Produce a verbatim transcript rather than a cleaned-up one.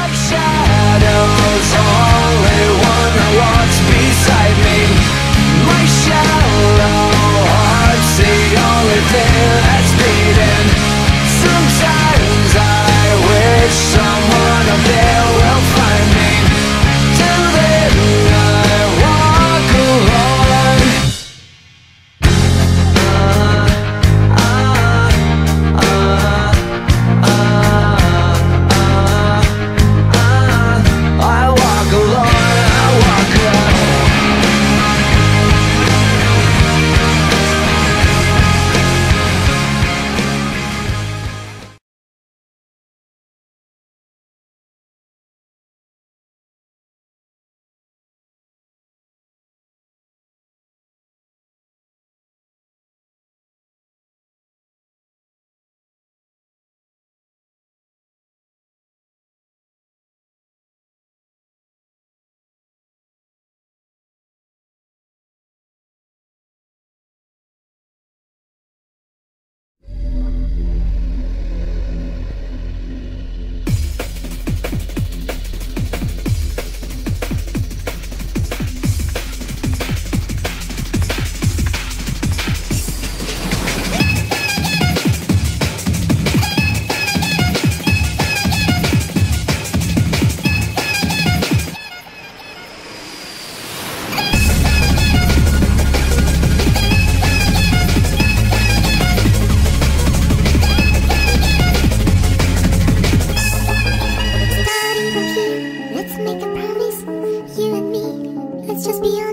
shadows only wonder what's beside me. My shallow heart's the only thing that's beating. Sometimes I wish someone up there will find me. Till then I walk alone. uh, uh, uh, uh, I walk alone, I walk alone. Starting from here, let's make a promise. You and me, let's just be honest.